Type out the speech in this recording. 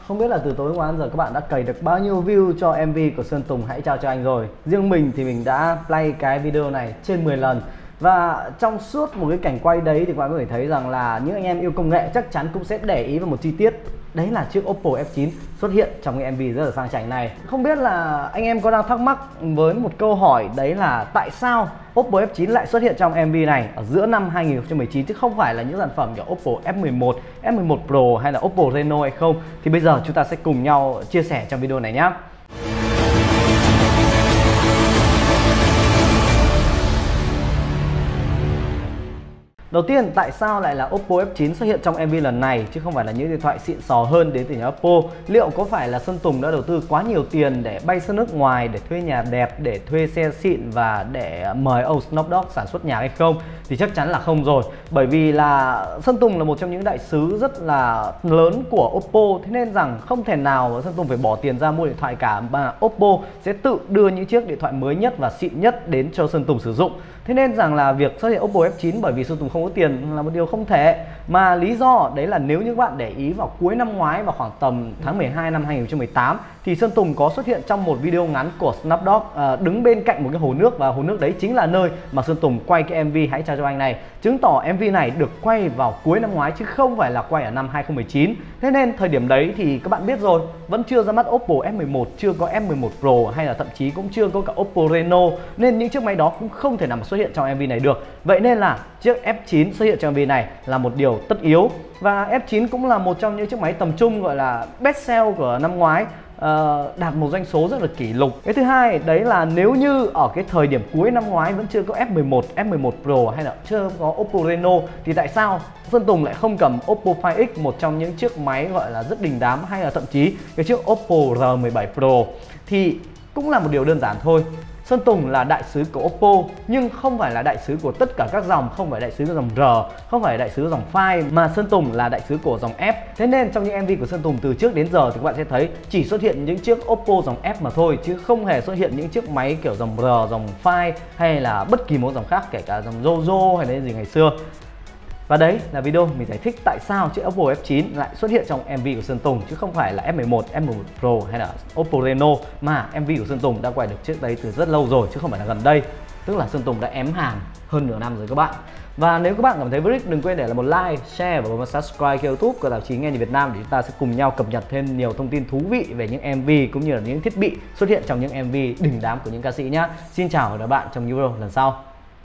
Không biết là từ tối qua đến giờ các bạn đã cày được bao nhiêu view cho MV của Sơn Tùng Hãy Trao Cho Anh rồi. Riêng mình thì mình đã play cái video này trên 10 lần. Và trong suốt một cái cảnh quay đấy thì các bạn có thể thấy rằng là những anh em yêu công nghệ chắc chắn cũng sẽ để ý vào một chi tiết. Đấy là chiếc Oppo F9 xuất hiện trong cái MV rất là sang chảnh này. Không biết là anh em có đang thắc mắc với một câu hỏi, đấy là tại sao Oppo F9 lại xuất hiện trong MV này ở giữa năm 2019 chứ không phải là những sản phẩm như Oppo F11, F11 Pro hay là Oppo Reno hay không? Thì bây giờ chúng ta sẽ cùng nhau chia sẻ trong video này nhé. Đầu tiên, tại sao lại là Oppo F9 xuất hiện trong MV lần này chứ không phải là những điện thoại xịn sò hơn đến từ nhà Oppo? Liệu có phải là Sơn Tùng đã đầu tư quá nhiều tiền để bay sang nước ngoài, để thuê nhà đẹp, để thuê xe xịn và để mời ông Snoop Dogg sản xuất nhạc hay không? Thì chắc chắn là không rồi. Bởi vì là Sơn Tùng là một trong những đại sứ rất là lớn của Oppo, thế nên rằng không thể nào Sơn Tùng phải bỏ tiền ra mua điện thoại cả, mà Oppo sẽ tự đưa những chiếc điện thoại mới nhất và xịn nhất đến cho Sơn Tùng sử dụng. Thế nên rằng là việc xuất hiện Oppo F9 bởi vì Sơn Tùng không có tiền là một điều không thể. Mà lý do đấy là nếu như các bạn để ý vào cuối năm ngoái, vào khoảng tầm tháng 12 năm 2018 thì Sơn Tùng có xuất hiện trong một video ngắn của Snoop Dogg đứng bên cạnh một cái hồ nước, và hồ nước đấy chính là nơi mà Sơn Tùng quay cái MV Hãy Trao Cho Anh này. Chứng tỏ MV này được quay vào cuối năm ngoái chứ không phải là quay ở năm 2019. Thế nên thời điểm đấy thì các bạn biết rồi, vẫn chưa ra mắt Oppo F11, chưa có F11 Pro hay là thậm chí cũng chưa có cả Oppo Reno, nên những chiếc máy đó cũng không thể nào mà xuất hiện trong MV này được. Vậy nên là chiếc F9 xuất hiện trong MV này là một điều tất yếu. Và F9 cũng là một trong những chiếc máy tầm trung gọi là best sell của năm ngoái, đạt một doanh số rất là kỷ lục. Cái thứ hai đấy là nếu như ở cái thời điểm cuối năm ngoái vẫn chưa có F11, F11 Pro hay là chưa có Oppo Reno thì tại sao Sơn Tùng lại không cầm Oppo Find X, một trong những chiếc máy gọi là rất đình đám, hay là thậm chí cái chiếc Oppo R17 Pro? Thì cũng là một điều đơn giản thôi. Sơn Tùng là đại sứ của Oppo nhưng không phải là đại sứ của tất cả các dòng, không phải đại sứ của dòng R, không phải đại sứ của dòng Find, mà Sơn Tùng là đại sứ của dòng F. Thế nên trong những MV của Sơn Tùng từ trước đến giờ thì các bạn sẽ thấy chỉ xuất hiện những chiếc Oppo dòng F mà thôi, chứ không hề xuất hiện những chiếc máy kiểu dòng R, dòng Find hay là bất kỳ một dòng khác, kể cả dòng Yoyo hay là gì ngày xưa. Và đấy là video mình giải thích tại sao chiếc Oppo F9 lại xuất hiện trong MV của Sơn Tùng chứ không phải là F11, F11 Pro hay là Oppo Reno, mà MV của Sơn Tùng đã quay được chiếc đấy từ rất lâu rồi chứ không phải là gần đây. Tức là Sơn Tùng đã ém hàng hơn nửa năm rồi các bạn. Và nếu các bạn cảm thấy vui, đừng quên để lại một like, share và bấm subscribe kênh YouTube của Tạp chí Nghe Nhìn Việt Nam để chúng ta sẽ cùng nhau cập nhật thêm nhiều thông tin thú vị về những MV cũng như là những thiết bị xuất hiện trong những MV đình đám của những ca sĩ nhé. Xin chào và gặp lại bạn trong những video lần sau.